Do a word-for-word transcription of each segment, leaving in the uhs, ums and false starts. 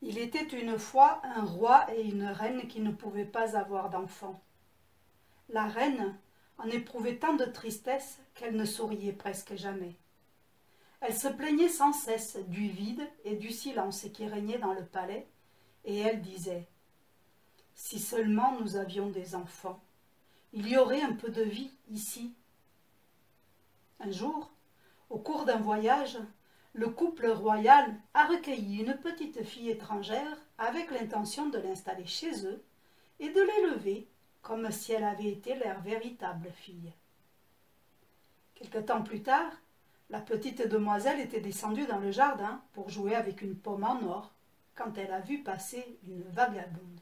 Il était une fois un roi et une reine qui ne pouvaient pas avoir d'enfants. La reine en éprouvait tant de tristesse qu'elle ne souriait presque jamais. Elle se plaignait sans cesse du vide et du silence qui régnait dans le palais, et elle disait « Si seulement nous avions des enfants, il y aurait un peu de vie ici. » Un jour, au cours d'un voyage, le couple royal a recueilli une petite fille étrangère avec l'intention de l'installer chez eux et de l'élever comme si elle avait été leur véritable fille. Quelque temps plus tard, la petite demoiselle était descendue dans le jardin pour jouer avec une pomme en or quand elle a vu passer une vagabonde.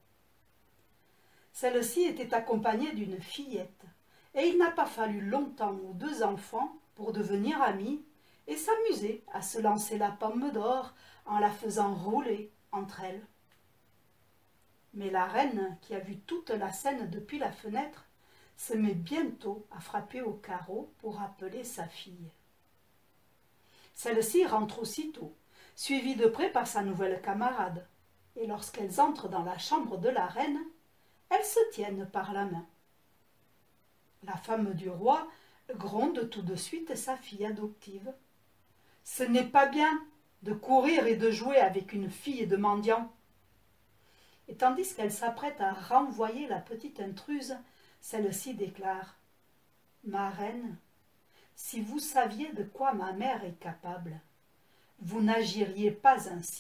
Celle-ci était accompagnée d'une fillette, et il n'a pas fallu longtemps aux deux enfants pour devenir amis et s'amuser à se lancer la pomme d'or en la faisant rouler entre elles. Mais la reine, qui a vu toute la scène depuis la fenêtre, se met bientôt à frapper au carreau pour appeler sa fille. Celle-ci rentre aussitôt, suivie de près par sa nouvelle camarade, et lorsqu'elles entrent dans la chambre de la reine, elles se tiennent par la main. La femme du roi gronde tout de suite sa fille adoptive. « Ce n'est pas bien de courir et de jouer avec une fille de mendiant. » Et tandis qu'elle s'apprête à renvoyer la petite intruse, celle-ci déclare « Ma reine, si vous saviez de quoi ma mère est capable, vous n'agiriez pas ainsi. »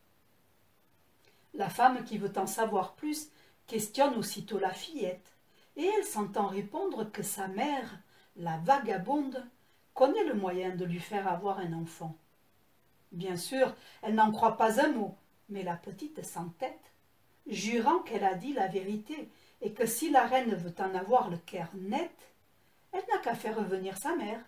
La femme qui veut en savoir plus questionne aussitôt la fillette, et elle s'entend répondre que sa mère, la vagabonde, connaît le moyen de lui faire avoir un enfant. Bien sûr, elle n'en croit pas un mot, mais la petite s'entête, jurant qu'elle a dit la vérité et que si la reine veut en avoir le cœur net, elle n'a qu'à faire revenir sa mère.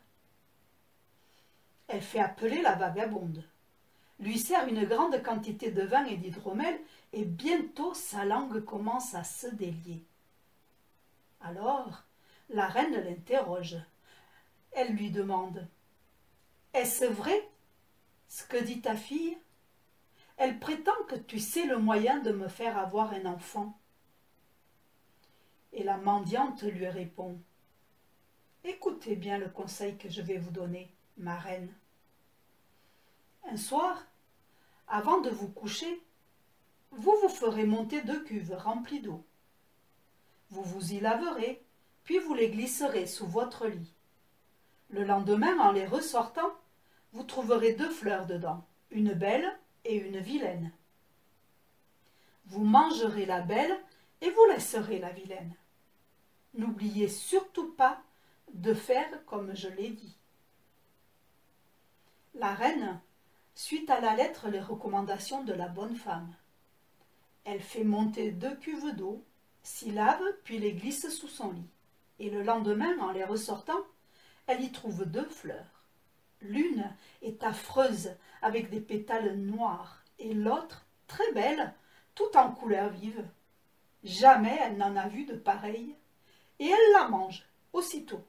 Elle fait appeler la vagabonde, lui sert une grande quantité de vin et d'hydromel, et bientôt sa langue commence à se délier. Alors, la reine l'interroge. Elle lui demande « Est-ce vrai ce que dit ta fille? Elle prétend que tu sais le moyen de me faire avoir un enfant. » Et la mendiante lui répond « Écoutez bien le conseil que je vais vous donner, ma reine. Un soir, avant de vous coucher, vous vous ferez monter deux cuves remplies d'eau. Vous vous y laverez, puis vous les glisserez sous votre lit. Le lendemain, en les ressortant, vous trouverez deux fleurs dedans, une belle et une vilaine. Vous mangerez la belle et vous laisserez la vilaine. N'oubliez surtout pas de faire comme je l'ai dit. » La reine suit à la lettre les recommandations de la bonne femme. Elle fait monter deux cuves d'eau, s'y lave, puis les glisse sous son lit. Et le lendemain, en les ressortant, elle y trouve deux fleurs. L'une est affreuse, avec des pétales noirs, et l'autre, très belle, tout en couleur vive. Jamais elle n'en a vu de pareille, et elle la mange aussitôt.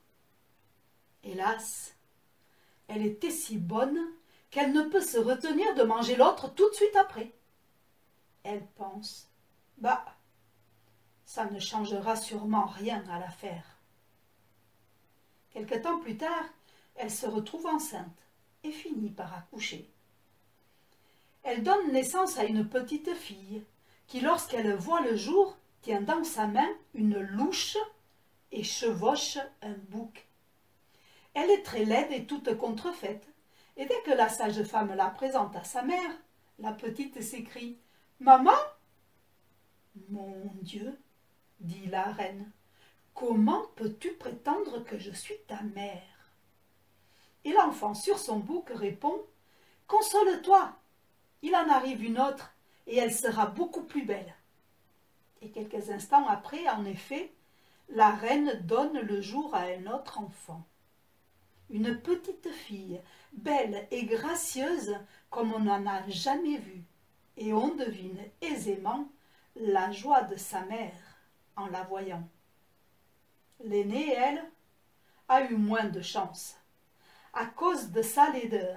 Hélas, elle était si bonne qu'elle ne peut se retenir de manger l'autre tout de suite après. Elle pense, bah, ça ne changera sûrement rien à l'affaire. Quelque temps plus tard, elle se retrouve enceinte et finit par accoucher. Elle donne naissance à une petite fille qui, lorsqu'elle voit le jour, tient dans sa main une louche et chevauche un bouc. Elle est très laide et toute contrefaite, et dès que la sage-femme la présente à sa mère, la petite s'écrie « Maman !»« Mon Dieu !» dit la reine, « comment peux-tu prétendre que je suis ta mère ?» Et l'enfant sur son bouc répond « Console-toi, il en arrive une autre, et elle sera beaucoup plus belle. » Et quelques instants après, en effet, la reine donne le jour à un autre enfant. Une petite fille, belle et gracieuse comme on n'en a jamais vu, et on devine aisément la joie de sa mère en la voyant. L'aînée, elle, a eu moins de chance. À cause de sa laideur,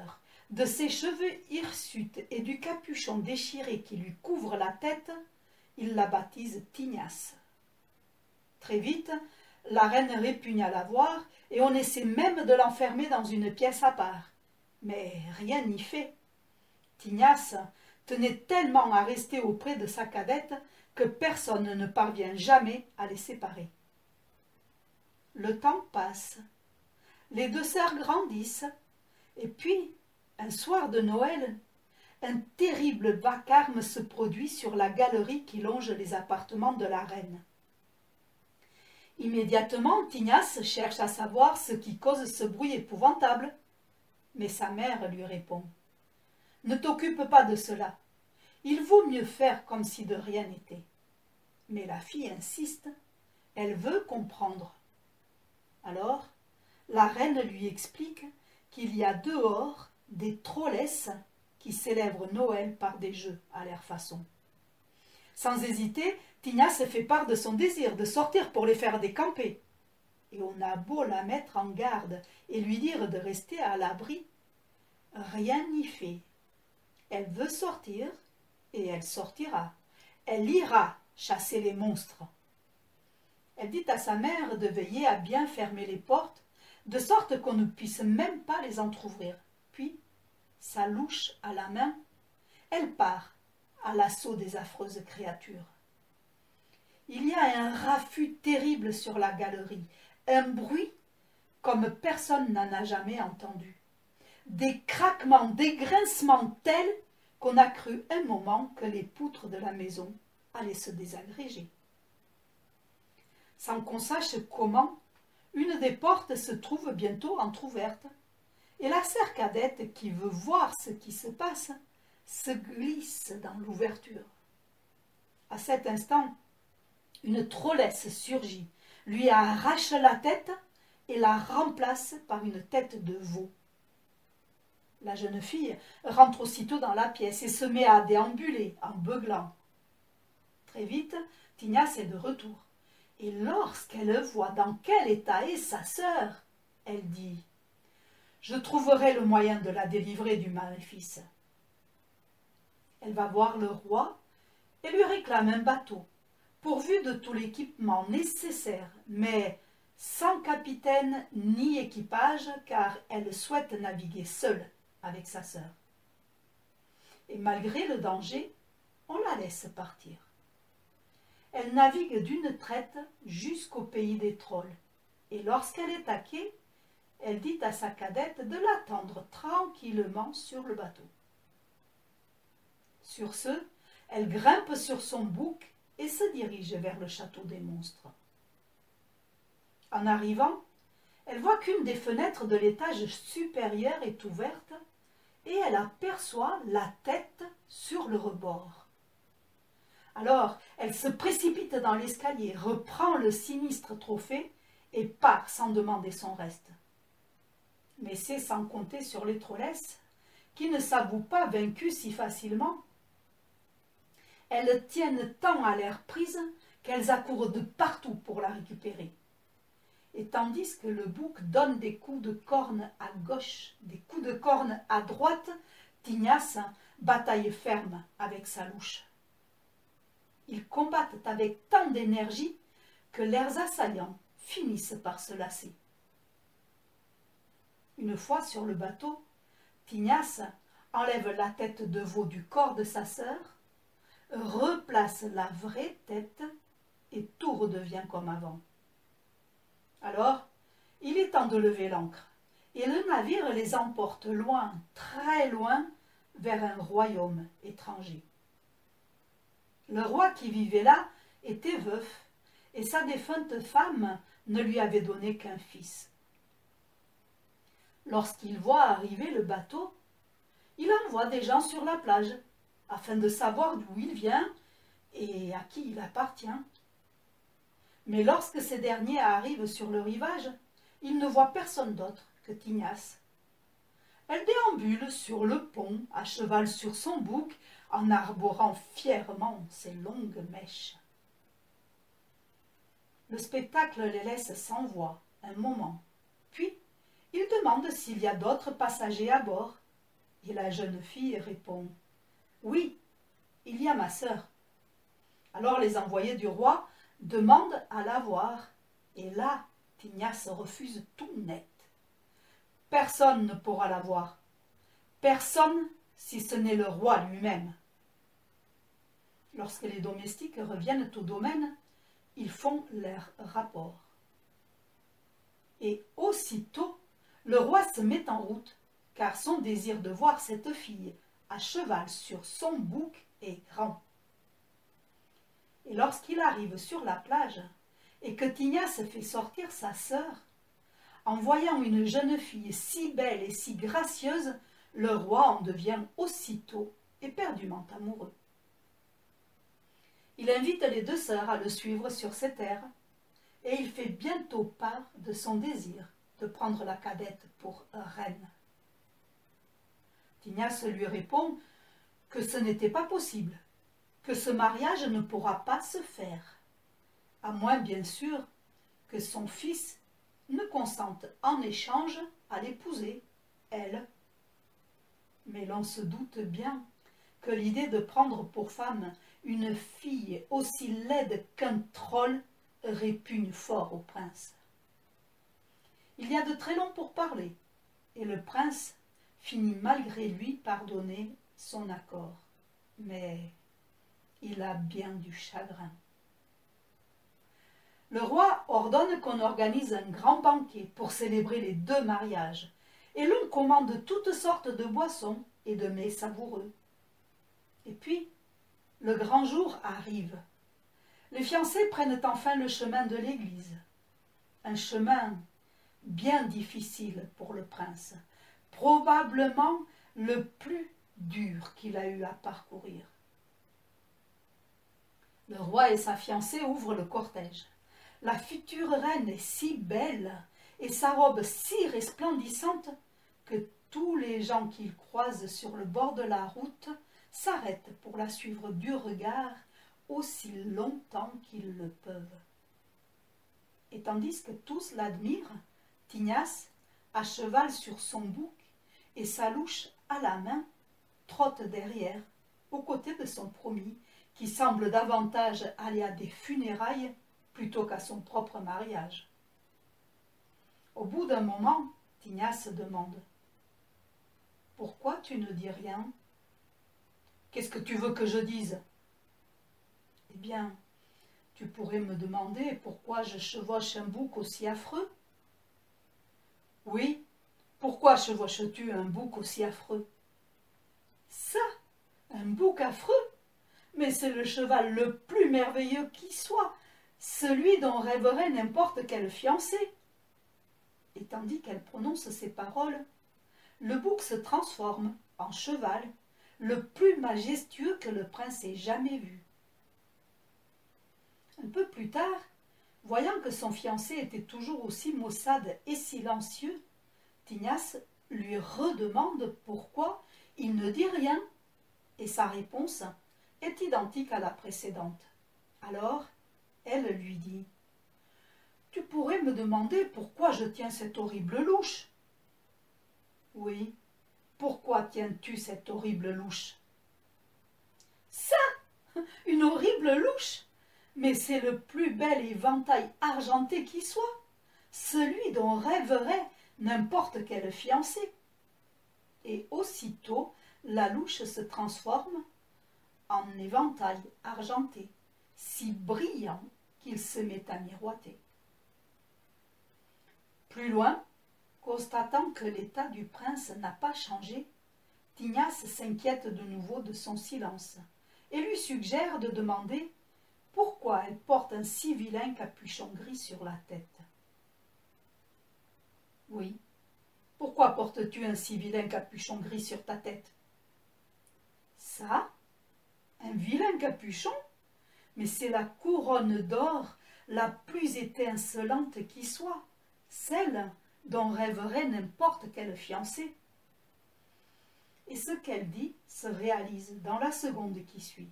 De ses cheveux hirsutes et du capuchon déchiré qui lui couvre la tête, il la baptise Tignasse. Très vite, la reine répugne à la voir et on essaie même de l'enfermer dans une pièce à part. Mais rien n'y fait. Tignasse tenait tellement à rester auprès de sa cadette que personne ne parvient jamais à les séparer. Le temps passe, les deux sœurs grandissent, et puis, un soir de Noël, un terrible vacarme se produit sur la galerie qui longe les appartements de la reine. Immédiatement, Tignasse cherche à savoir ce qui cause ce bruit épouvantable. Mais sa mère lui répond « Ne t'occupe pas de cela. Il vaut mieux faire comme si de rien n'était. » Mais la fille insiste. Elle veut comprendre. Alors, la reine lui explique qu'il y a dehors des trollesses qui célèbrent Noël par des jeux à leur façon. Sans hésiter, Tignasse fait part de son désir de sortir pour les faire décamper. Et on a beau la mettre en garde et lui dire de rester à l'abri, rien n'y fait. Elle veut sortir et elle sortira. Elle ira chasser les monstres. Elle dit à sa mère de veiller à bien fermer les portes, de sorte qu'on ne puisse même pas les entr'ouvrir. Puis, sa louche à la main, elle part à l'assaut des affreuses créatures. Il y a un raffut terrible sur la galerie, un bruit comme personne n'en a jamais entendu. Des craquements, des grincements tels qu'on a cru un moment que les poutres de la maison allaient se désagréger. Sans qu'on sache comment, une des portes se trouve bientôt entr'ouverte, et la sœur cadette, qui veut voir ce qui se passe, se glisse dans l'ouverture. À cet instant, une trollesse surgit, lui arrache la tête et la remplace par une tête de veau. La jeune fille rentre aussitôt dans la pièce et se met à déambuler en beuglant. Très vite, Tignasse est de retour. Et lorsqu'elle voit dans quel état est sa sœur, elle dit « Je trouverai le moyen de la délivrer du maléfice. » Elle va voir le roi et lui réclame un bateau, pourvu de tout l'équipement nécessaire, mais sans capitaine ni équipage, car elle souhaite naviguer seule avec sa sœur. Et malgré le danger, on la laisse partir. Elle navigue d'une traite jusqu'au pays des trolls, et lorsqu'elle est à quai, elle dit à sa cadette de l'attendre tranquillement sur le bateau. Sur ce, elle grimpe sur son bouc et se dirige vers le château des monstres. En arrivant, elle voit qu'une des fenêtres de l'étage supérieur est ouverte et elle aperçoit la tête sur le rebord. Alors, elle se précipite dans l'escalier, reprend le sinistre trophée et part sans demander son reste. Mais c'est sans compter sur les trollesses, qui ne s'avouent pas vaincues si facilement. Elles tiennent tant à l'air prise qu'elles accourent de partout pour la récupérer. Et tandis que le bouc donne des coups de corne à gauche, des coups de corne à droite, Tignasse bataille ferme avec sa louche. Ils combattent avec tant d'énergie que leurs assaillants finissent par se lasser. Une fois sur le bateau, Tignasse enlève la tête de veau du corps de sa sœur, replace la vraie tête et tout redevient comme avant. Alors, il est temps de lever l'ancre et le navire les emporte loin, très loin, vers un royaume étranger. Le roi qui vivait là était veuf et sa défunte femme ne lui avait donné qu'un fils. Lorsqu'il voit arriver le bateau, il envoie des gens sur la plage afin de savoir d'où il vient et à qui il appartient. Mais lorsque ces derniers arrivent sur le rivage, ils ne voient personne d'autre que Tignasse. Elle déambule sur le pont, à cheval sur son bouc, en arborant fièrement ses longues mèches. Le spectacle les laisse sans voix un moment, puis il demande s'il y a d'autres passagers à bord. Et la jeune fille répond « Oui, il y a ma sœur. » Alors les envoyés du roi demandent à la voir. Et là, Tignasse refuse tout net. Personne ne pourra la voir. Personne, si ce n'est le roi lui-même. Lorsque les domestiques reviennent au domaine, ils font leur rapport. Et aussitôt, le roi se met en route, car son désir de voir cette fille à cheval sur son bouc est grand. Et lorsqu'il arrive sur la plage, et que Tignasse fait sortir sa sœur, en voyant une jeune fille si belle et si gracieuse, le roi en devient aussitôt éperdument amoureux. Il invite les deux sœurs à le suivre sur ses terres, et il fait bientôt part de son désir de prendre la cadette pour reine. Tignasse lui répond que ce n'était pas possible, que ce mariage ne pourra pas se faire, à moins bien sûr que son fils ne consente en échange à l'épouser, elle. Mais l'on se doute bien que l'idée de prendre pour femme une fille aussi laide qu'un troll répugne fort au prince. Il y a de très longs pourparlers, et le prince finit malgré lui par donner son accord. Mais il a bien du chagrin. Le roi ordonne qu'on organise un grand banquet pour célébrer les deux mariages, et l'on commande toutes sortes de boissons et de mets savoureux. Et puis, le grand jour arrive. Les fiancés prennent enfin le chemin de l'église. Un chemin bien difficile pour le prince, probablement le plus dur qu'il a eu à parcourir. Le roi et sa fiancée ouvrent le cortège. La future reine est si belle et sa robe si resplendissante que tous les gens qu'ils croisent sur le bord de la route s'arrêtent pour la suivre du regard aussi longtemps qu'ils le peuvent. Et tandis que tous l'admirent, Tignasse, à cheval sur son bouc et sa louche à la main, trotte derrière, aux côtés de son promis, qui semble davantage aller à des funérailles plutôt qu'à son propre mariage. Au bout d'un moment, Tignasse demande « Pourquoi tu ne dis rien ? Qu'est-ce que tu veux que je dise ? Eh bien, tu pourrais me demander pourquoi je chevauche un bouc aussi affreux ? Oui, pourquoi chevauches-tu un bouc aussi affreux ? Ça, un bouc affreux ? Mais c'est le cheval le plus merveilleux qui soit, celui dont rêverait n'importe quel fiancé. Et tandis qu'elle prononce ces paroles, le bouc se transforme en cheval, le plus majestueux que le prince ait jamais vu. Un peu plus tard, voyant que son fiancé était toujours aussi maussade et silencieux, Tignasse lui redemande pourquoi il ne dit rien, et sa réponse est identique à la précédente. Alors, elle lui dit « Tu pourrais me demander pourquoi je tiens cette horrible louche ?»« Oui, pourquoi tiens-tu cette horrible louche ?»« Ça, une horrible louche ? Mais c'est le plus bel éventail argenté qui soit, celui dont rêverait n'importe quel fiancé. » Et aussitôt, la louche se transforme en éventail argenté, si brillant qu'il se met à miroiter. Plus loin, constatant que l'état du prince n'a pas changé, Tignasse s'inquiète de nouveau de son silence et lui suggère de demander pourquoi elle porte un si vilain capuchon gris sur la tête. « Oui, pourquoi portes-tu un si vilain capuchon gris sur ta tête ?»« Ça ? Un vilain capuchon ? Mais c'est la couronne d'or la plus étincelante qui soit, celle dont rêverait n'importe quel fiancé. » Et ce qu'elle dit se réalise dans la seconde qui suit.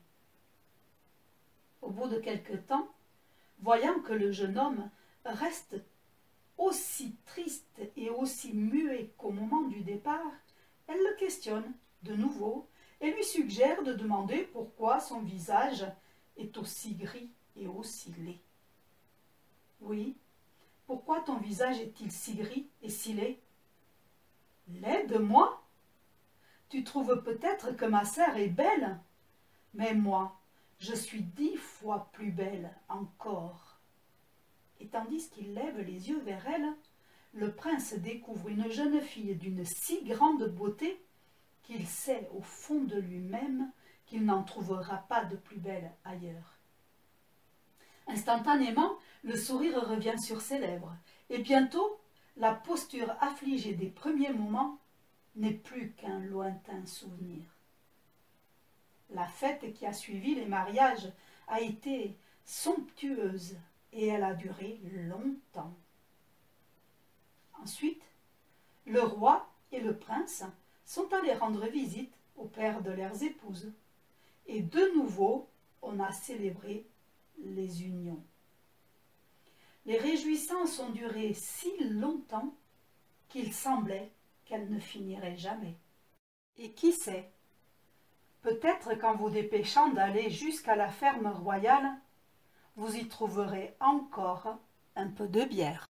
Au bout de quelque temps, voyant que le jeune homme reste aussi triste et aussi muet qu'au moment du départ, Elle le questionne de nouveau et lui suggère de demander pourquoi son visage est aussi gris et aussi laid. Oui, pourquoi ton visage est-il si gris et si laid? Laid de moi? Tu trouves peut-être que ma sœur est belle, mais moi, je suis dix fois plus belle encore. Et tandis qu'il lève les yeux vers elle, le prince découvre une jeune fille d'une si grande beauté qu'il sait au fond de lui-même qu'il n'en trouvera pas de plus belle ailleurs. Instantanément, le sourire revient sur ses lèvres, et bientôt, la posture affligée des premiers moments n'est plus qu'un lointain souvenir. La fête qui a suivi les mariages a été somptueuse et elle a duré longtemps. Ensuite, le roi et le prince sont allés rendre visite au père de leurs épouses. Et de nouveau, on a célébré les unions. Les réjouissances ont duré si longtemps qu'il semblait qu'elles ne finiraient jamais. Et qui sait, peut-être qu'en vous dépêchant d'aller jusqu'à la ferme royale, vous y trouverez encore un peu de bière.